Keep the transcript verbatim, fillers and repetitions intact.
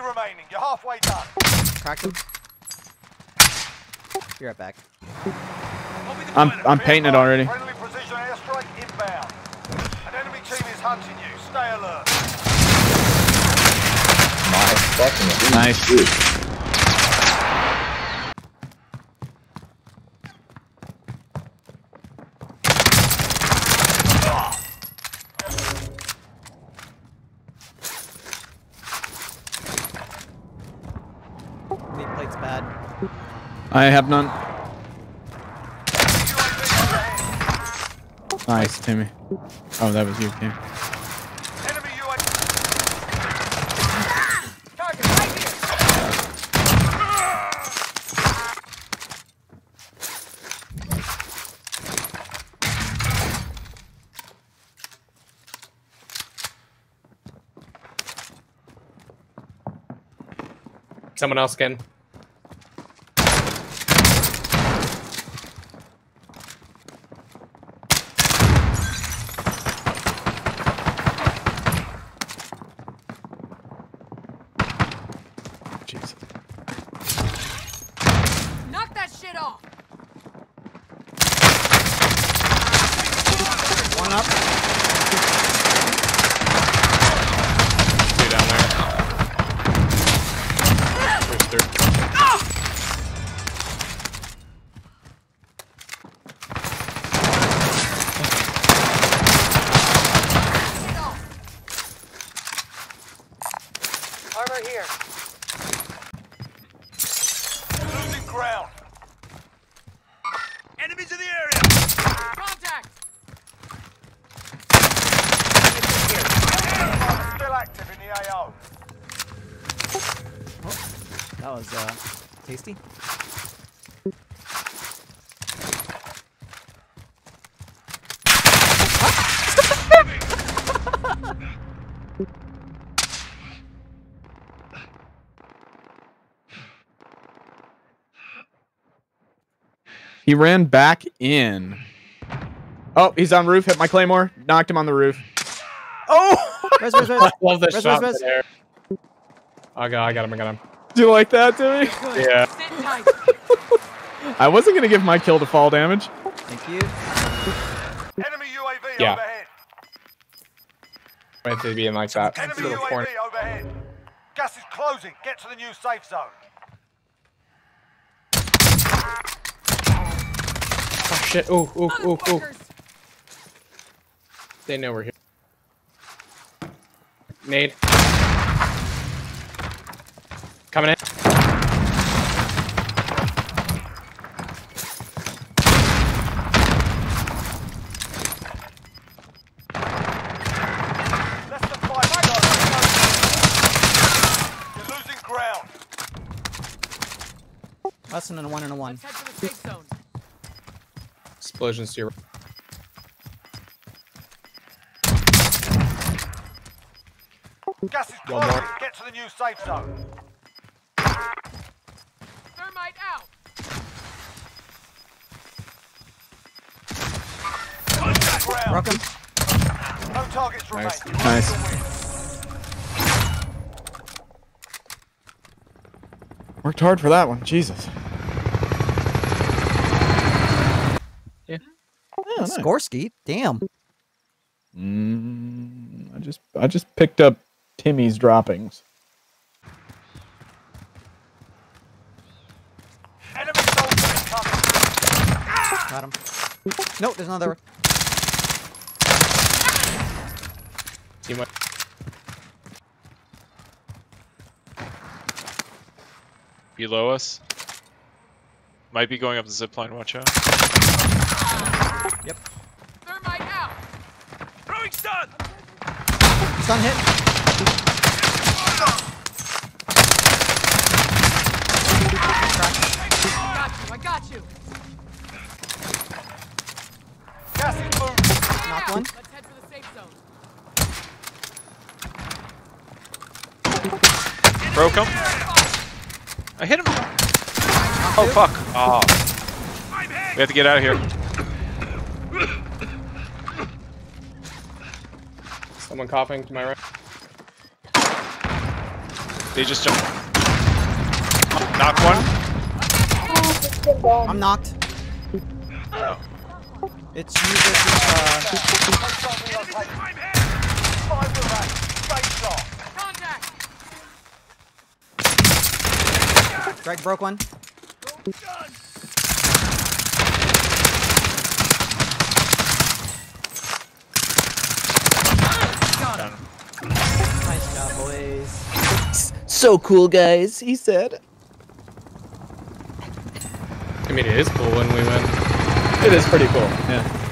remaining. You're halfway done. Cracked him. Be right back. I'm I'm painting it already. Friendly precision airstrike inbound. An enemy team is hunting you. Stay alert. My fucking Nice. Dude. Meat plate's bad. I have none. Nice, Timmy. Oh, that was you, Tim. Enemy U A V. Target right here. Someone else can. Jesus. Knock that shit off. One up. Two down there. There's third. Armor here. Losing ground. Enemies in the area. Contact. Still active in the A O. That was uh tasty. He ran back in. Oh, he's on roof. Hit my claymore. Knocked him on the roof. Oh! Res, res, res. I love this Res, shot res, res. there. I got, I got him, I got him. Do you like that, Timmy? Yeah. Sit tight. I wasn't gonna give my kill to fall damage. Thank you. Enemy U A V Yeah. overhead. Wait till you be in like that. Enemy Little U A corner. V overhead. Gas is closing. Get to the new safe zone. Oh shit! Ooh, ooh, ooh, ooh. Motherfuckers. They know we're here. Nade. Coming in. Less than five yards. You're losing ground. Less than a one and a one. Let's head to the safe zone. Explosions to your right. Gas is One closing. more. Get to the new safe zone. Thermite out. Losing ground. Broke him. No targets remain. Nice. You win Nice. the win. Worked hard for that one. Jesus. Yeah. Oh, nice. Skorsky. Damn. Mm, I just I just picked up Timmy's droppings. Enemy soldier incoming. Got him. Nope, there's another. Team wipe. Below us. Might be going up the zip line, watch out. Yep. Thermite out. Throwing stun. Stun hit. Got you. I got you. Gas is moving. Knock one. Let's head to the safe zone. Broke him. I hit him. Oh fuck. Oh. We have to get out of here. Someone coughing to my right. They just don't. Knock one. I'm knocked. Oh. It's you versus, uh... Five remain. Stay sharp. Contact! Greg broke one. Nice job, boys. So cool, guys, he said. I mean, it is cool when we win. It is pretty cool, yeah.